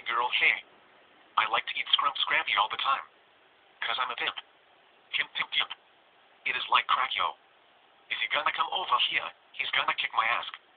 girl, hey. I like to eat scrappy all the time. Cause I'm a pimp. Pimp. It is like crack, yo. If you're gonna come over here, he's gonna kick my ass.